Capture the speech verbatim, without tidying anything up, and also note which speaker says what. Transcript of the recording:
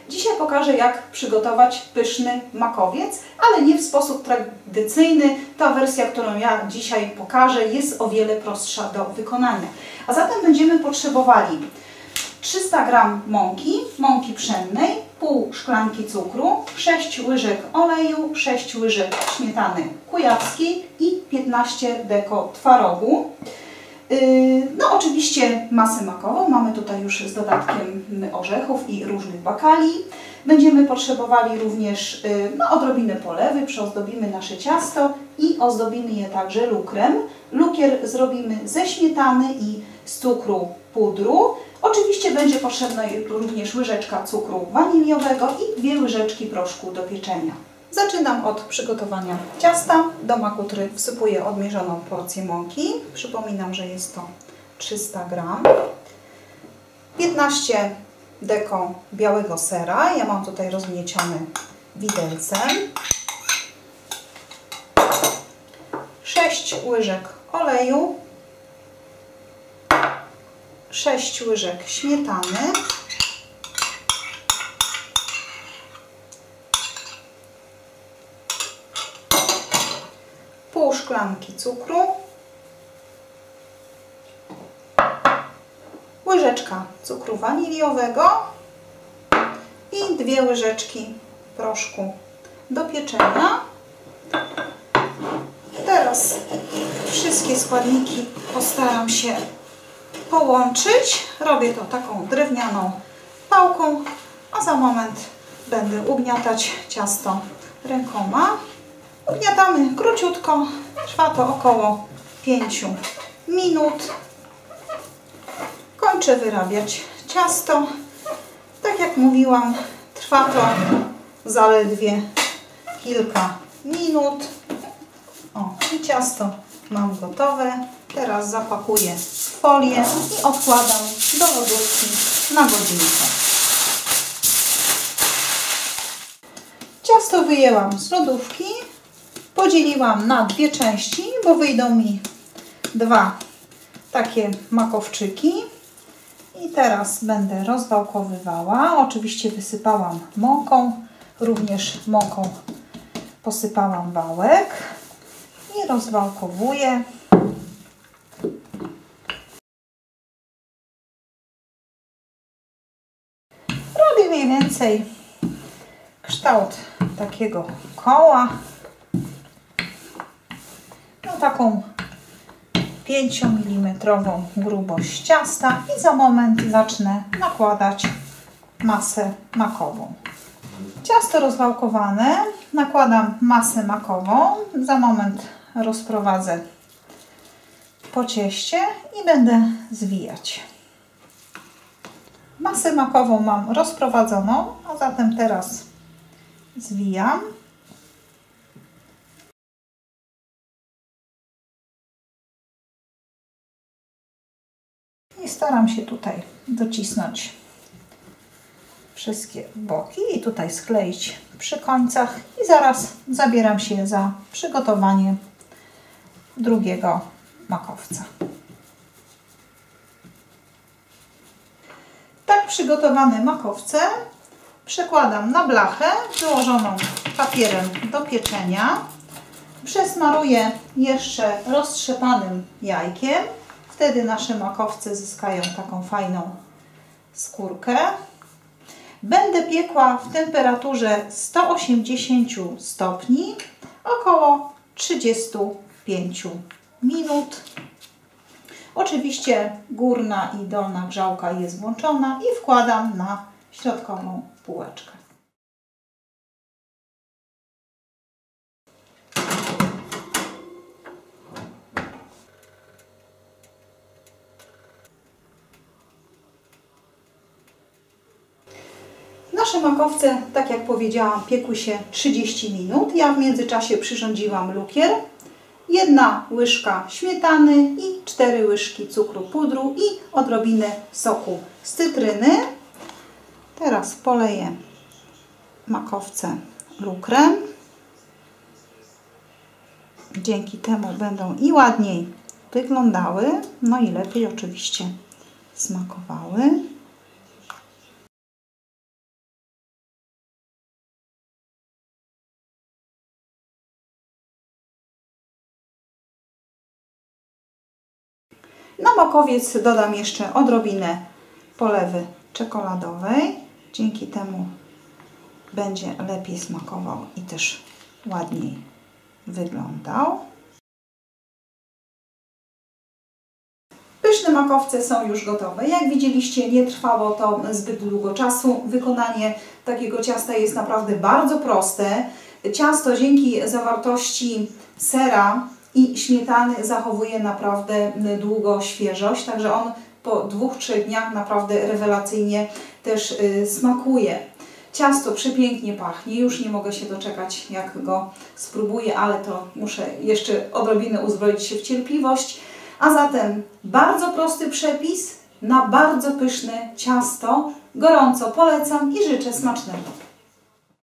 Speaker 1: Dzisiaj pokażę, jak przygotować pyszny makowiec, ale nie w sposób tradycyjny. Ta wersja, którą ja dzisiaj pokażę, jest o wiele prostsza do wykonania. A zatem będziemy potrzebowali trzysta gramów mąki, mąki pszennej, pół szklanki cukru, sześć łyżek oleju, sześć łyżek śmietany kujawskiej i piętnaście deko twarogu. No oczywiście masę makową, mamy tutaj już z dodatkiem orzechów i różnych bakali. Będziemy potrzebowali również no, odrobinę polewy, przyozdobimy nasze ciasto i ozdobimy je także lukrem. Lukier zrobimy ze śmietany i z cukru pudru. Oczywiście będzie potrzebna również łyżeczka cukru waniliowego i dwie łyżeczki proszku do pieczenia. Zaczynam od przygotowania ciasta. Do makutry wsypuję odmierzoną porcję mąki. Przypominam, że jest to trzysta gramów. piętnaście deko białego sera. Ja mam tutaj rozgnieciony widelcem. sześć łyżek oleju. sześć łyżek śmietany. Pół szklanki cukru, łyżeczka cukru waniliowego i dwie łyżeczki proszku do pieczenia. Teraz wszystkie składniki postaram się połączyć. Robię to taką drewnianą pałką, a za moment będę ugniatać ciasto rękoma. Ugniatamy króciutko, trwa to około pięć minut. Kończę wyrabiać ciasto. Tak jak mówiłam, trwa to zaledwie kilka minut. O, i ciasto mam gotowe. Teraz zapakuję w folię i odkładam do lodówki na godzinkę. Ciasto wyjęłam z lodówki. Podzieliłam na dwie części, bo wyjdą mi dwa takie makowczyki. I teraz będę rozwałkowywała. Oczywiście wysypałam mąką, również mąką posypałam wałek i rozwałkowuję. Robię mniej więcej kształt takiego koła. No, taką pięciomilimetrową grubość ciasta i za moment zacznę nakładać masę makową. Ciasto rozwałkowane, nakładam masę makową, za moment rozprowadzę po cieście i będę zwijać. Masę makową mam rozprowadzoną, a zatem teraz zwijam. I staram się tutaj docisnąć wszystkie boki i tutaj skleić przy końcach i zaraz zabieram się za przygotowanie drugiego makowca. Tak przygotowane makowce przekładam na blachę wyłożoną papierem do pieczenia. Przesmaruję jeszcze roztrzepanym jajkiem. Wtedy nasze makowce zyskają taką fajną skórkę. Będę piekła w temperaturze sto osiemdziesiąt stopni około trzydzieści pięć minut. Oczywiście górna i dolna grzałka jest włączona i wkładam na środkową półeczkę. Nasze makowce, tak jak powiedziałam, piekły się trzydzieści minut. Ja w międzyczasie przyrządziłam lukier. Jedna łyżka śmietany i cztery łyżki cukru pudru i odrobinę soku z cytryny. Teraz poleję makowce lukrem. Dzięki temu będą i ładniej wyglądały, no i lepiej oczywiście smakowały. Na makowiec dodam jeszcze odrobinę polewy czekoladowej. Dzięki temu będzie lepiej smakował i też ładniej wyglądał. Pyszne makowce są już gotowe. Jak widzieliście, nie trwało to zbyt długo czasu. Wykonanie takiego ciasta jest naprawdę bardzo proste. Ciasto dzięki zawartości sera i śmietany zachowuje naprawdę długo świeżość, także on po dwóch, trzech dniach naprawdę rewelacyjnie też y, smakuje. Ciasto przepięknie pachnie, już nie mogę się doczekać, jak go spróbuję, ale to muszę jeszcze odrobinę uzbroić się w cierpliwość. A zatem bardzo prosty przepis na bardzo pyszne ciasto. Gorąco polecam i życzę smacznego.